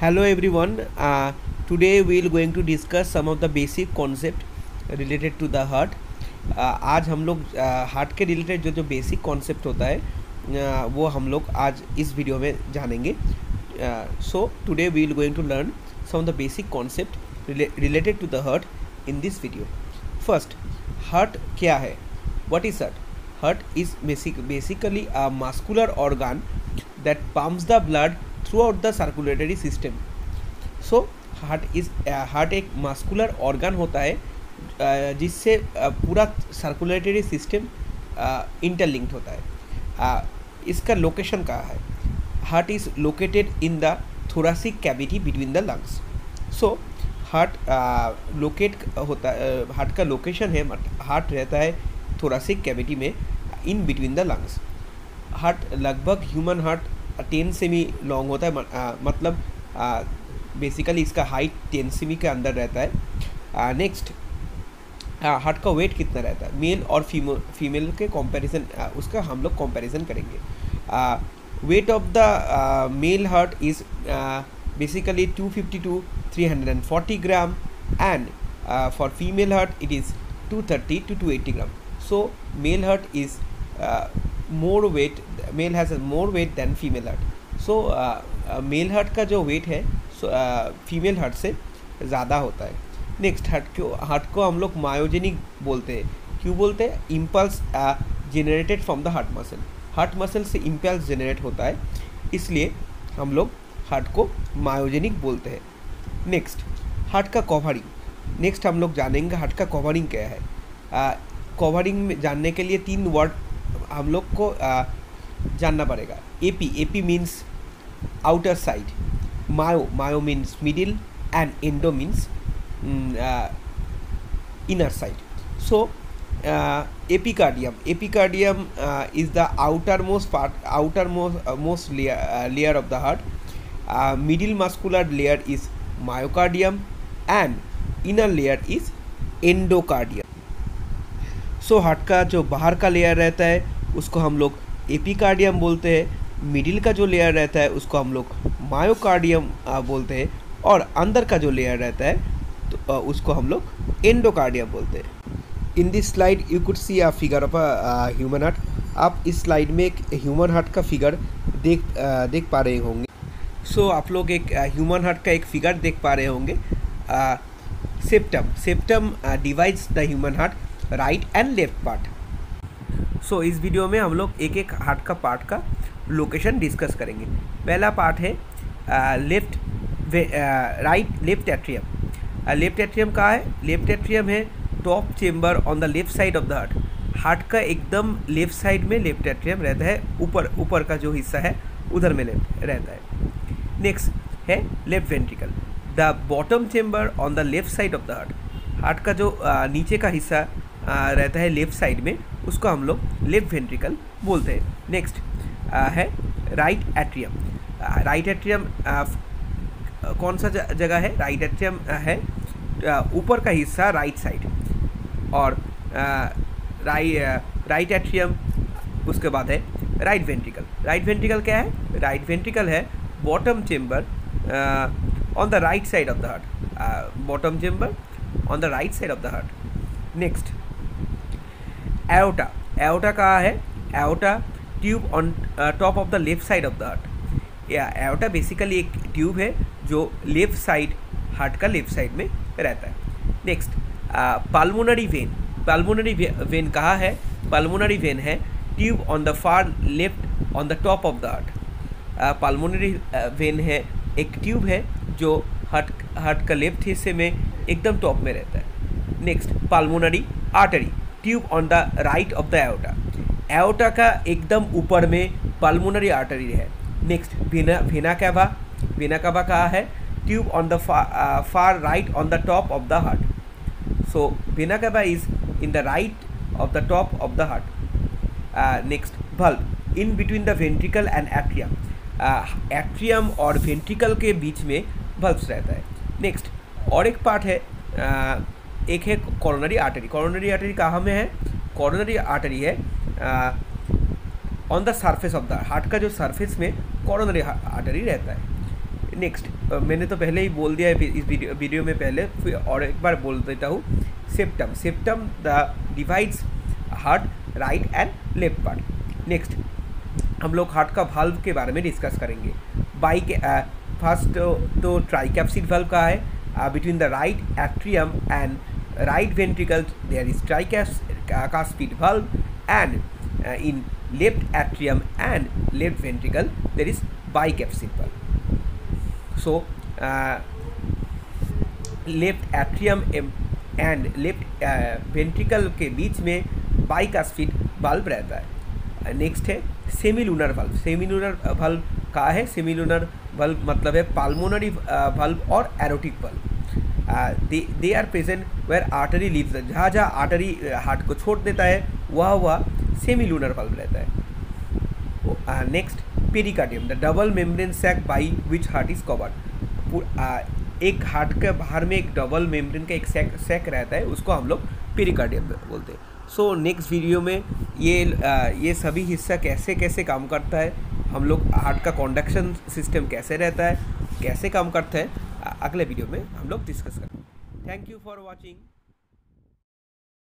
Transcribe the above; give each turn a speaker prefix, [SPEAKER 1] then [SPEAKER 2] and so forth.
[SPEAKER 1] Hello everyone. Today we will going to discuss some of the basic concept related to the heart. आज हम लोग heart के related जो basic concept होता है वो हम लोग आज इस वीडियो में जानेंगे. So today we will going to learn some of the basic concept related to the heart in this video. First, heart क्या है? What is heart? Heart is basically a muscular organ that pumps the blood throughout the circulatory system. So heart एक muscular organ होता है जिससे पूरा circulatory system interlinked होता है. इसका लोकेशन कहाँ है? Heart is located in the thoracic cavity between the lungs. So heart locate होता हार्ट का लोकेशन है, हार्ट रहता है थोरासिक कैविटी में in between the lungs. Heart लगभग ह्यूमन हार्ट 10 सेमी लॉन्ग होता है, मतलब बेसिकली इसका हाइट 10 सेमी के अंदर रहता है. नेक्स्ट, हार्ट का वेट कितना रहता है? मेल और फीमेल के कंपैरिजन उसका हम लोग कंपैरिजन करेंगे. Weight of the male heart is basically 250 to 340 gram and for female heart it is 230 to 280 gram. So male heart is more weight, male has a more weight than female heart. So male heart का जो wait है female heart से ज़्यादा होता है. Next, heart को हम लोग मायोजेनिक बोलते हैं. क्यों बोलते हैं? Impulse generated from the heart muscle. Heart muscle से इम्पल्स जनरेट होता है, इसलिए हम लोग हार्ट को मायोजेनिक बोलते हैं. नेक्स्ट, हार्ट का कवरिंग. नेक्स्ट हम लोग जानेंगे हार्ट का कवरिंग क्या है. कवरिंग में जानने के लिए 3 वर्ड हम लोग को जानना पड़ेगा. Epi means outer side, myo means middle and endo means inner side. So epicardium is the outermost layer of the heart. Middle muscular layer is myocardium and inner layer is endocardium. So heart का जो बाहर का layer रहता है उसको हम लोग epicardium बोलते हैं. मिडिल का जो लेयर रहता है उसको हम लोग मायोकार्डियम बोलते हैं, और अंदर का जो लेयर रहता है तो उसको हम लोग एंडोकार्डियम बोलते हैं. In this slide you could see a figure of a human heart. आप इस स्लाइड में एक ह्यूमन हार्ट का फिगर देख पा रहे होंगे. सो आप लोग एक ह्यूमन हार्ट का एक फिगर देख पा रहे होंगे. Septum divides the human heart right and left part. So इस वीडियो में हम लोग एक एक हार्ट का पार्ट का लोकेशन डिस्कस करेंगे. पहला पार्ट है लेफ्ट एट्रियम. लेफ्ट एट्रियम कहाँ है? लेफ्ट एट्रियम है top chamber on the left side of the heart. Heart का एकदम लेफ्ट साइड में लेफ्ट एट्रियम रहता है, ऊपर का जो हिस्सा है उधर में रहता है. नेक्स्ट है left ventricle, the bottom chamber on the left side of the heart. Heart का जो नीचे का हिस्सा रहता है लेफ्ट साइड में, उसको हम लोग लेफ्ट वेंट्रिकल बोलते हैं. नेक्स्ट है राइट एट्रियम. राइट एट्रियम कौन सा जगह है? राइट एट्रियम है ऊपर का हिस्सा राइट साइड, और राइट एट्रियम उसके बाद है राइट वेंट्रिकल. राइट वेंट्रिकल क्या है? राइट वेंट्रिकल है bottom chamber on the right side of the heart. Bottom chamber on the right side of the heart. Next, aorta कहाँ है? Aorta tube on top of the left side of the heart. या aorta basically एक tube है जो left side heart का left side में रहता है. नेक्स्ट, पल्मोनरी वेन कहाँ है? पल्मोनरी वेन है tube on the far left on the top of the heart. Pulmonary vein है एक ट्यूब है जो हार्ट का लेफ्ट हिस्से में एकदम टॉप में रहता है. Next, pulmonary artery tube on the right of the aorta. Aorta का एकदम ऊपर में पल्मोनरी आर्टरी है. नेक्स्ट, वेना कावा कहाँ है? Tube on the far right on the top of the heart. So vena cava is in the right of the top of the heart. Next, bulb in between the ventricle and atrium. Atrium और ventricle के बीच में bulbs रहता है. Next, और एक part है एक है कोरोनरी आर्टरी. कोरोनरी आर्टरी कहाँ में है? कोरोनरी आर्टरी है on the surface of the heart का जो सरफेस में कोरोनरी आर्टरी रहता है. नेक्स्ट, मैंने तो पहले ही बोल दिया है इस वीडियो में पहले, फिर और एक बार बोल देता हूँ। Septum the divides heart right and left part. Next हम लोग हार्ट का वाल्व के बारे में डिस्कस करेंगे। फर्स्ट तो ट्राइकैप्सिड वाल्व का है। Between the right atrium and right ventricle there is tricuspid valve, and in left atrium and left ventricle there is bicuspid valve. So left atrium and left ventricle के बीच में bicuspid valve रहता है। Next है सेमिलूनर valve. सेमिलूनर valve का है, सेमिलूनर valve मतलब है पाल्मोनरी वाल्व और aortic valve. They are present where artery leaves, जहाँ जहाँ आर्टरी हार्ट को छोड़ देता है वह सेमिलूनर वाल्व रहता है। Next pericardium, the double membrane sac by which heart is covered. एक हार्ट के बाहर में एक डबल मेम्ब्रेन का एक सैक रहता है, उसको हम लोग पेरिकार्डियम बोलते हैं। सो नेक्स्ट वीडियो में ये सभी हिस्सा कैसे कैसे काम करता है, हम लोग हार्ट का कंडक्शन सिस्टम कैसे रहता है, कैसे काम करता है, अगले वीडियो में हम लोग डिस्कस करेंगे। Thank you for watching.